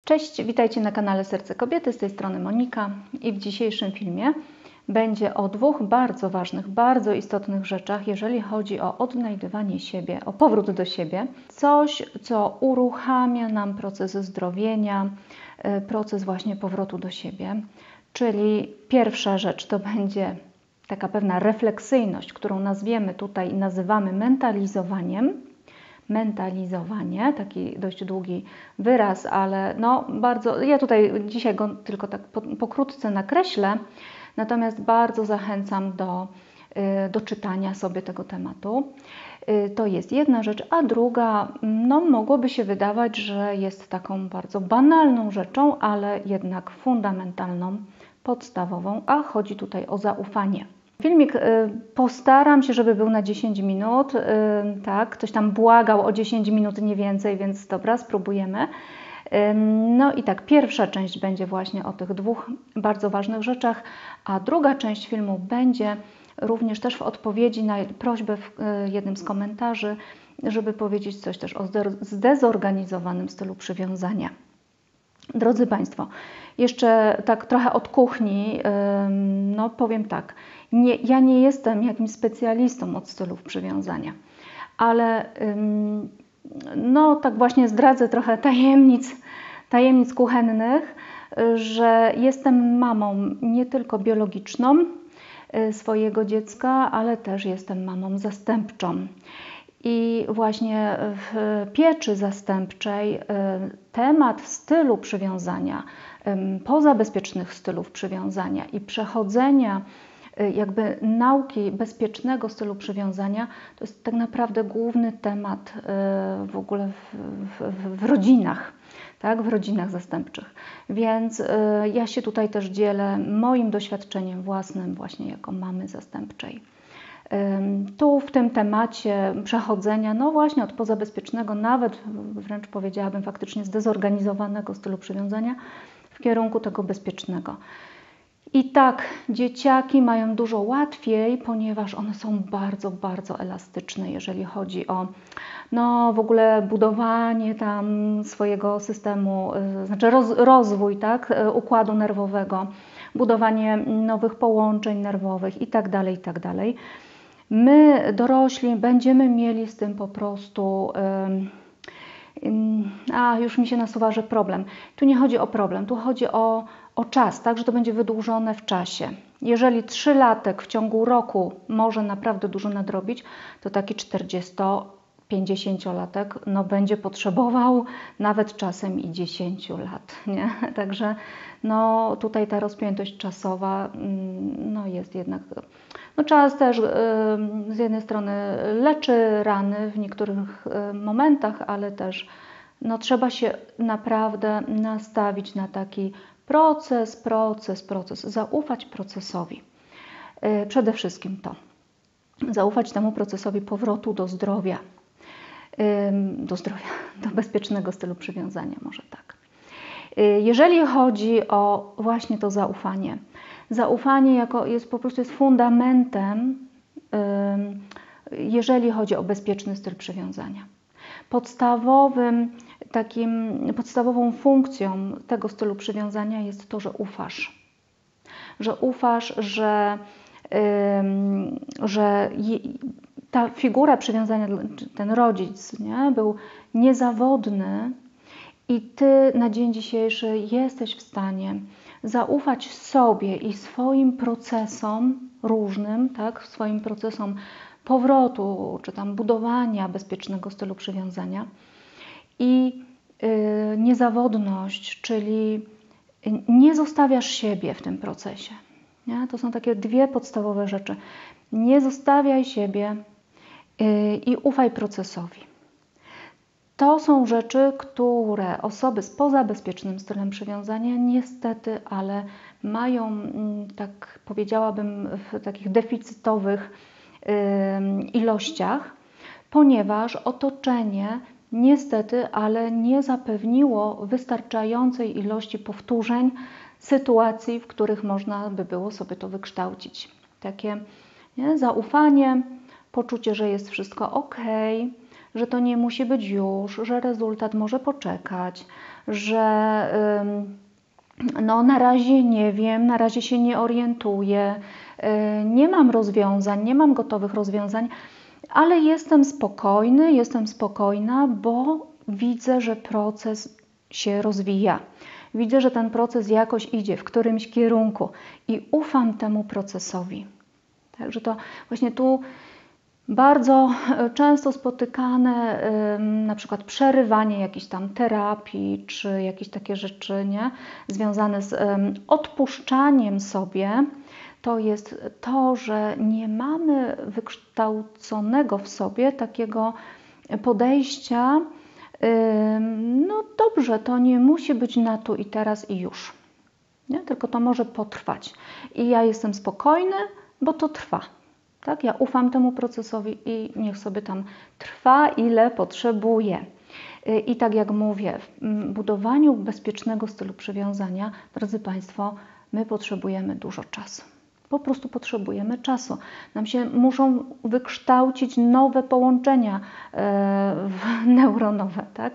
Cześć, witajcie na kanale Serce Kobiety, z tej strony Monika i w dzisiejszym filmie będzie o dwóch bardzo ważnych, bardzo istotnych rzeczach, jeżeli chodzi o odnajdywanie siebie, o powrót do siebie. Coś, co uruchamia nam proces zdrowienia, proces właśnie powrotu do siebie. Czyli pierwsza rzecz to będzie taka pewna refleksyjność, którą nazwiemy tutaj i nazywamy mentalizowaniem. Mentalizowanie, taki dość długi wyraz, ale no bardzo, ja tutaj dzisiaj go tylko tak pokrótce nakreślę, natomiast bardzo zachęcam do czytania sobie tego tematu. To jest jedna rzecz, a druga, no mogłoby się wydawać, że jest taką bardzo banalną rzeczą, ale jednak fundamentalną, podstawową, a chodzi tutaj o zaufanie. Filmik postaram się, żeby był na 10 minut, tak, ktoś tam błagał o 10 minut, nie więcej, więc dobra, spróbujemy. No i tak, pierwsza część będzie właśnie o tych dwóch bardzo ważnych rzeczach, a druga część filmu będzie również też w odpowiedzi na prośbę w jednym z komentarzy, żeby powiedzieć coś też o zdezorganizowanym stylu przywiązania. Drodzy Państwo, jeszcze tak trochę od kuchni, no powiem tak, ja nie jestem jakimś specjalistą od stylów przywiązania, ale no tak właśnie zdradzę trochę tajemnic kuchennych, że jestem mamą nie tylko biologiczną swojego dziecka, ale też jestem mamą zastępczą. I właśnie w pieczy zastępczej temat stylu przywiązania, pozabezpiecznych stylów przywiązania i przechodzenia jakby nauki bezpiecznego stylu przywiązania to jest tak naprawdę główny temat w ogóle w rodzinach, tak, w rodzinach zastępczych. Więc ja się tutaj też dzielę moim doświadczeniem własnym właśnie jako mamy zastępczej. Tu w tym temacie przechodzenia, no właśnie od pozabezpiecznego, nawet wręcz powiedziałabym faktycznie zdezorganizowanego stylu przywiązania w kierunku tego bezpiecznego. I tak, dzieciaki mają dużo łatwiej, ponieważ one są bardzo, bardzo elastyczne, jeżeli chodzi o no, w ogóle budowanie tam swojego systemu, znaczy rozwój, tak, układu nerwowego, budowanie nowych połączeń nerwowych itd., itd. My, dorośli, będziemy mieli z tym po prostu, już mi się nasuwa, że problem. Tu nie chodzi o problem, tu chodzi o czas, tak, że to będzie wydłużone w czasie. Jeżeli 3-latek w ciągu roku może naprawdę dużo nadrobić, to taki 40-50-latek no, będzie potrzebował nawet czasem i 10 lat. Nie? Także no, tutaj ta rozpiętość czasowa no, jest jednak... No, czas też z jednej strony leczy rany w niektórych momentach, ale też no, trzeba się naprawdę nastawić na taki proces, zaufać procesowi. Przede wszystkim to. Zaufać temu procesowi powrotu do zdrowia, do bezpiecznego stylu przywiązania, może tak. Jeżeli chodzi o właśnie to zaufanie, zaufanie po prostu jest fundamentem, jeżeli chodzi o bezpieczny styl przywiązania. Podstawową funkcją tego stylu przywiązania jest to, że ufasz. Że ufasz, że ta figura przywiązania, ten rodzic, nie, był niezawodny i Ty na dzień dzisiejszy jesteś w stanie zaufać sobie i swoim procesom różnym, tak, swoim procesom powrotu, czy tam budowania bezpiecznego stylu przywiązania i niezawodność, czyli nie zostawiasz siebie w tym procesie. Nie? To są takie dwie podstawowe rzeczy. Nie zostawiaj siebie i ufaj procesowi. To są rzeczy, które osoby z pozabezpiecznym stylem przywiązania niestety, ale mają, tak powiedziałabym, w takich deficytowych ilościach, ponieważ otoczenie niestety, ale nie zapewniło wystarczającej ilości powtórzeń sytuacji, w których można by było sobie to wykształcić. Takie zaufanie, poczucie, że jest wszystko ok, że to nie musi być już, że rezultat może poczekać, że no na razie nie wiem, na razie się nie orientuję, nie mam rozwiązań, nie mam gotowych rozwiązań, ale jestem spokojny, jestem spokojna, bo widzę, że proces się rozwija. Widzę, że ten proces jakoś idzie w którymś kierunku i ufam temu procesowi. Także to właśnie tu bardzo często spotykane na przykład przerywanie jakiejś tam terapii, czy jakieś takie rzeczy, nie? Związane z odpuszczaniem sobie, to jest to, że nie mamy wykształconego w sobie takiego podejścia, no dobrze, to nie musi być na tu i teraz i już, nie? Tylko to może potrwać. I ja jestem spokojny, bo to trwa. Tak? Ja ufam temu procesowi i niech sobie tam trwa, ile potrzebuje. I tak jak mówię, w budowaniu bezpiecznego stylu przywiązania, drodzy Państwo, my potrzebujemy dużo czasu. Po prostu potrzebujemy czasu. Nam się muszą wykształcić nowe połączenia neuronowe, tak?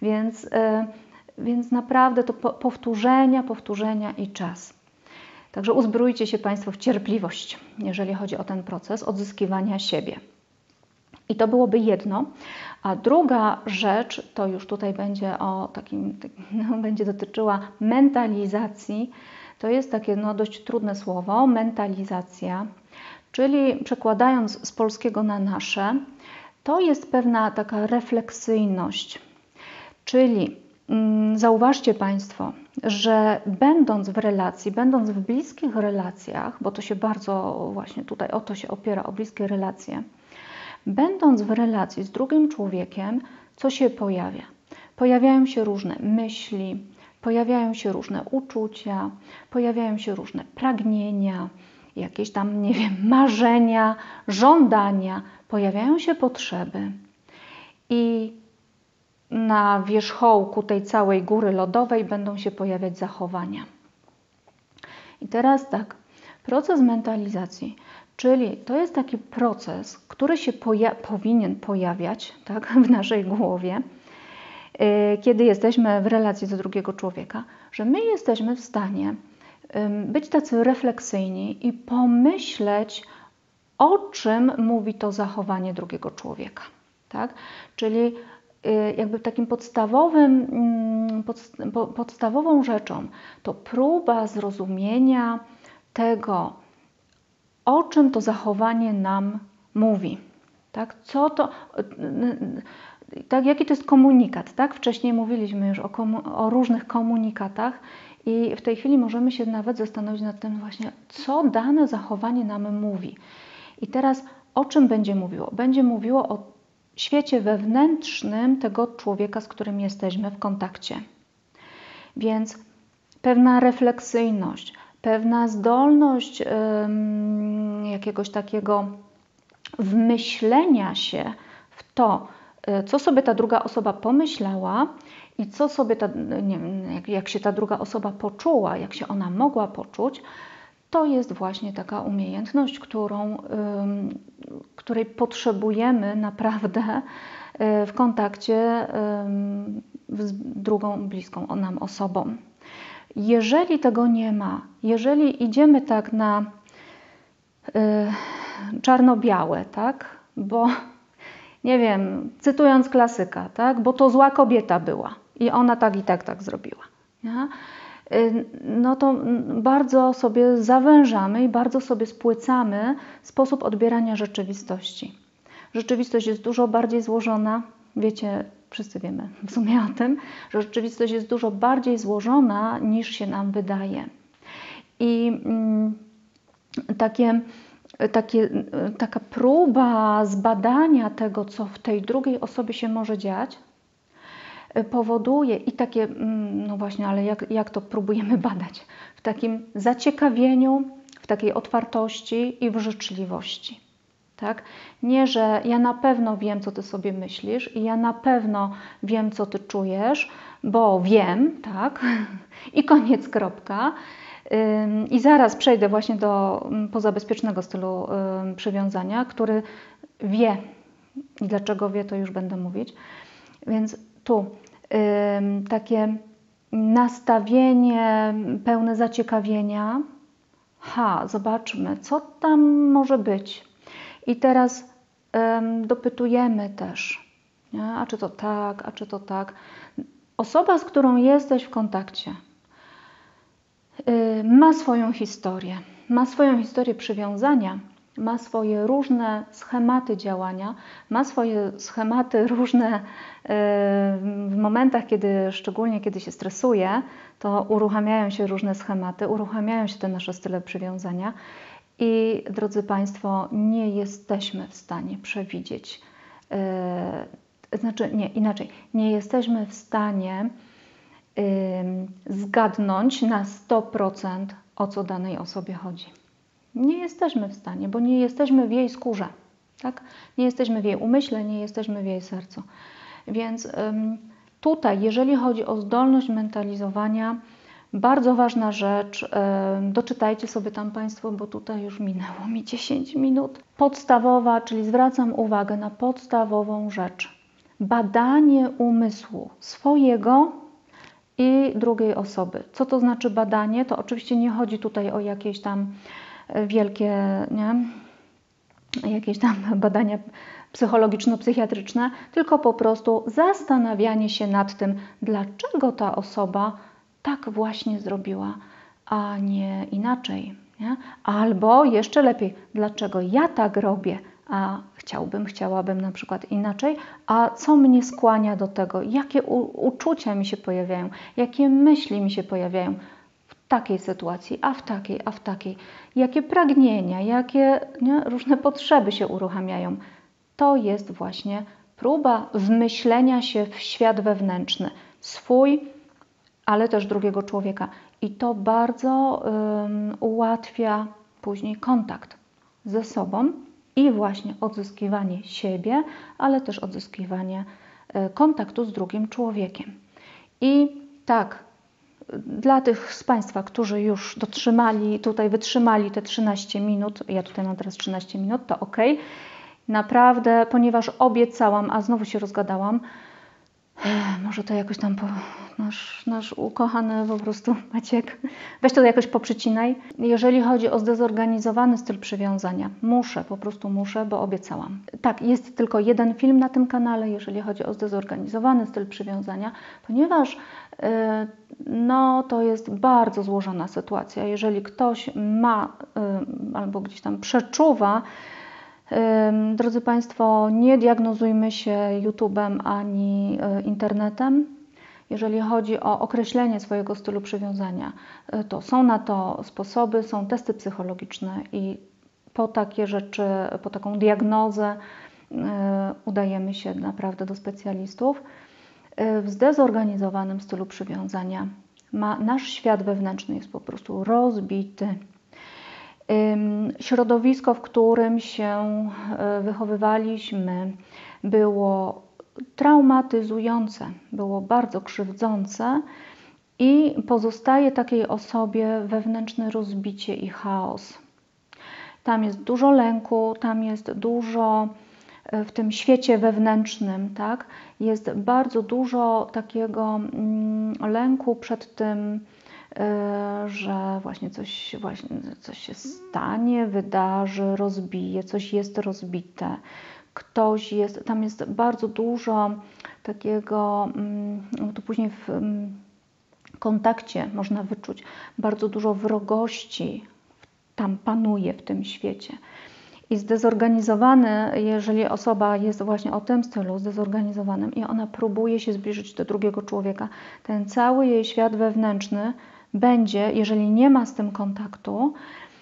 Więc naprawdę to powtórzenia i czas. Także uzbrójcie się Państwo w cierpliwość, jeżeli chodzi o ten proces odzyskiwania siebie. I to byłoby jedno. A druga rzecz, to już tutaj będzie będzie dotyczyła mentalizacji. To jest takie dość trudne słowo, mentalizacja, czyli przekładając z polskiego na nasze, to jest pewna taka refleksyjność. Czyli zauważcie Państwo, że będąc w relacji, będąc w bliskich relacjach, bo to się bardzo właśnie tutaj o to się opiera, o bliskie relacje, będąc w relacji z drugim człowiekiem, co się pojawia? Pojawiają się różne myśli, pojawiają się różne uczucia, pojawiają się różne pragnienia, jakieś tam, nie wiem, marzenia, żądania, pojawiają się potrzeby. I na wierzchołku tej całej góry lodowej będą się pojawiać zachowania. I teraz tak, proces mentalizacji, czyli to jest taki proces, który się powinien pojawiać, tak, w naszej głowie, kiedy jesteśmy w relacji do drugiego człowieka, że my jesteśmy w stanie być tacy refleksyjni i pomyśleć, o czym mówi to zachowanie drugiego człowieka. Tak? Czyli jakby takim podstawową rzeczą to próba zrozumienia tego, o czym to zachowanie nam mówi. Tak? Co to, tak, jaki to jest komunikat? Tak? Wcześniej mówiliśmy już o różnych komunikatach i w tej chwili możemy się nawet zastanowić nad tym właśnie, co dane zachowanie nam mówi. I teraz o czym będzie mówiło? Będzie mówiło o świecie wewnętrznym tego człowieka, z którym jesteśmy w kontakcie. Więc pewna refleksyjność, pewna zdolność jakiegoś takiego wmyślenia się w to, co sobie ta druga osoba pomyślała i co sobie nie wiem, jak się ta druga osoba poczuła, jak się ona mogła poczuć, to jest właśnie taka umiejętność, której potrzebujemy naprawdę w kontakcie z drugą bliską nam osobą. Jeżeli tego nie ma, jeżeli idziemy tak na czarno-białe, tak, bo nie wiem, cytując klasyka, tak, bo to zła kobieta była i ona tak i tak zrobiła. Nie? No to bardzo sobie zawężamy i bardzo sobie spłycamy sposób odbierania rzeczywistości. Rzeczywistość jest dużo bardziej złożona, wiecie, wszyscy wiemy w sumie o tym, że rzeczywistość jest dużo bardziej złożona niż się nam wydaje. I taka próba zbadania tego, co w tej drugiej osobie się może dziać, powoduje i takie, no właśnie, ale jak to próbujemy badać? W takim zaciekawieniu, w takiej otwartości i w życzliwości. Tak? Nie, że ja na pewno wiem, co ty sobie myślisz i ja na pewno wiem, co ty czujesz, bo wiem, tak? I koniec, kropka. I zaraz przejdę właśnie do pozabezpiecznego stylu przywiązania, który wie, I dlaczego wie, to już będę mówić. Więc tu takie nastawienie pełne zaciekawienia. Zobaczmy, co tam może być. I teraz dopytujemy też, nie? A czy to tak, a czy to tak. Osoba, z którą jesteś w kontakcie, ma swoją historię przywiązania, ma swoje różne schematy działania, ma swoje schematy różne w momentach, szczególnie kiedy się stresuje, to uruchamiają się różne schematy, uruchamiają się te nasze style przywiązania i drodzy Państwo, nie jesteśmy w stanie przewidzieć, nie jesteśmy w stanie zgadnąć na 100%, o co danej osobie chodzi. Nie jesteśmy w stanie, bo nie jesteśmy w jej skórze, tak? Nie jesteśmy w jej umyśle, nie jesteśmy w jej sercu. Więc tutaj, jeżeli chodzi o zdolność mentalizowania, bardzo ważna rzecz, doczytajcie sobie tam Państwo, bo tutaj już minęło mi 10 minut. Podstawowa, czyli zwracam uwagę na podstawową rzecz. Badanie umysłu swojego i drugiej osoby. Co to znaczy badanie? To oczywiście nie chodzi tutaj o jakieś tam wielkie, jakieś tam badania psychologiczno-psychiatryczne, tylko po prostu zastanawianie się nad tym, dlaczego ta osoba tak właśnie zrobiła, a nie inaczej. Nie? Albo jeszcze lepiej, dlaczego ja tak robię, a chciałabym na przykład inaczej, a co mnie skłania do tego, jakie uczucia mi się pojawiają, jakie myśli mi się pojawiają w takiej sytuacji, a w takiej, jakie pragnienia, jakie różne potrzeby się uruchamiają. To jest właśnie próba wmyślenia się w świat wewnętrzny, swój, ale też drugiego człowieka. I to bardzo ułatwia później kontakt ze sobą i właśnie odzyskiwanie siebie, ale też odzyskiwanie kontaktu z drugim człowiekiem. I tak, dla tych z Państwa, którzy już wytrzymali te 13 minut, ja tutaj mam teraz 13 minut, to ok. Naprawdę, ponieważ obiecałam, a znowu się rozgadałam, może to jakoś tam nasz ukochany po prostu Maciek, weź to jakoś poprzycinaj. Jeżeli chodzi o zdezorganizowany styl przywiązania, po prostu muszę, bo obiecałam. Tak, jest tylko jeden film na tym kanale, jeżeli chodzi o zdezorganizowany styl przywiązania, ponieważ to jest bardzo złożona sytuacja. Jeżeli ktoś ma albo gdzieś tam przeczuwa, drodzy Państwo, nie diagnozujmy się YouTube'em ani internetem. Jeżeli chodzi o określenie swojego stylu przywiązania, to są na to sposoby, są testy psychologiczne i po takie rzeczy, po taką diagnozę udajemy się naprawdę do specjalistów. W zdezorganizowanym stylu przywiązania nasz świat wewnętrzny jest po prostu rozbity. Środowisko, w którym się wychowywaliśmy, było traumatyzujące, było bardzo krzywdzące i pozostaje takiej osobie wewnętrzne rozbicie i chaos. Tam jest dużo lęku, tam jest dużo w tym świecie wewnętrznym, tak? Jest bardzo dużo takiego lęku przed tym, że właśnie coś się stanie, wydarzy, rozbije, coś jest rozbite, tam jest bardzo dużo takiego, to później w kontakcie można wyczuć, bardzo dużo wrogości tam panuje w tym świecie. I zdezorganizowany, jeżeli osoba jest właśnie o tym stylu zdezorganizowanym i ona próbuje się zbliżyć do drugiego człowieka, ten cały jej świat wewnętrzny będzie, jeżeli nie ma z tym kontaktu,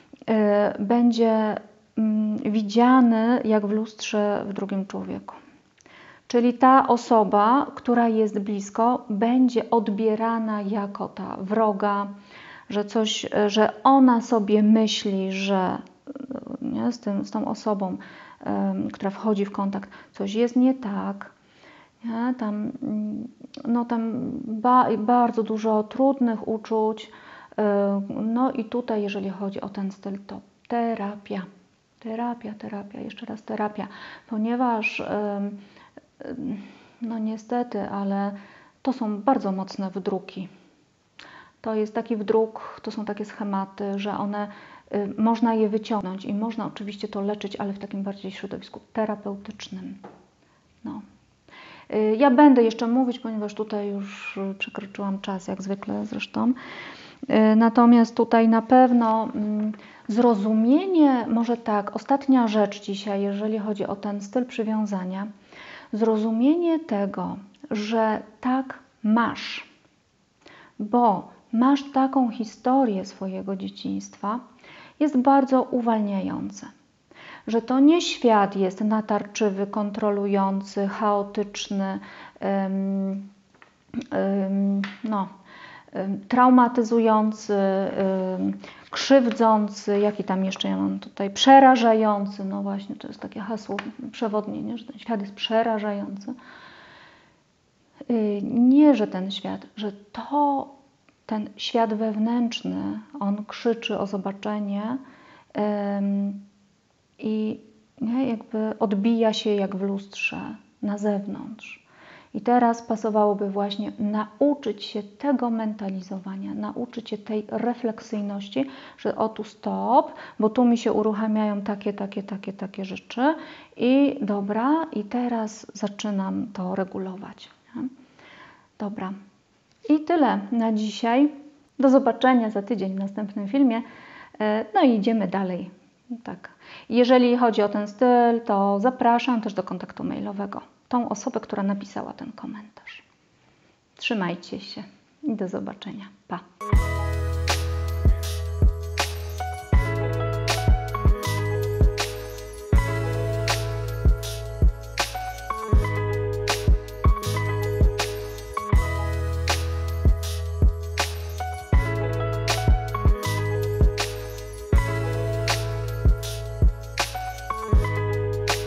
będzie widziany jak w lustrze w drugim człowieku. Czyli ta osoba, która jest blisko, będzie odbierana jako ta wroga, że ona sobie myśli, że z tą osobą, która wchodzi w kontakt, coś jest nie tak. Nie? Tam bardzo dużo trudnych uczuć. I tutaj, jeżeli chodzi o ten styl, to terapia. Terapia, jeszcze raz terapia, ponieważ no niestety, ale to są bardzo mocne wdruki. To jest taki wdruk, to są takie schematy, że one, można je wyciągnąć i można oczywiście to leczyć, ale w takim bardziej środowisku terapeutycznym. No. Ja będę jeszcze mówić, ponieważ tutaj już przekroczyłam czas, jak zwykle zresztą. Natomiast tutaj na pewno zrozumienie, może tak, ostatnia rzecz dzisiaj, jeżeli chodzi o ten styl przywiązania, zrozumienie tego, że tak masz, bo masz taką historię swojego dzieciństwa, jest bardzo uwalniające. Że to nie świat jest natarczywy, kontrolujący, chaotyczny, traumatyzujący, krzywdzący, jaki tam jeszcze ja mam tutaj, przerażający, no właśnie, to jest takie hasło przewodnie, nie? Że ten świat jest przerażający. Nie, że ten świat, że ten świat wewnętrzny, on krzyczy o zobaczenie i nie, jakby odbija się jak w lustrze na zewnątrz. I teraz pasowałoby właśnie nauczyć się tego mentalizowania, nauczyć się tej refleksyjności, że o tu stop, bo tu mi się uruchamiają takie rzeczy i dobra, i teraz zaczynam to regulować. Nie? Dobra. I tyle na dzisiaj. Do zobaczenia za tydzień w następnym filmie. No i idziemy dalej. Tak. Jeżeli chodzi o ten styl, to zapraszam też do kontaktu mailowego tą osobę, która napisała ten komentarz. Trzymajcie się i do zobaczenia. Pa!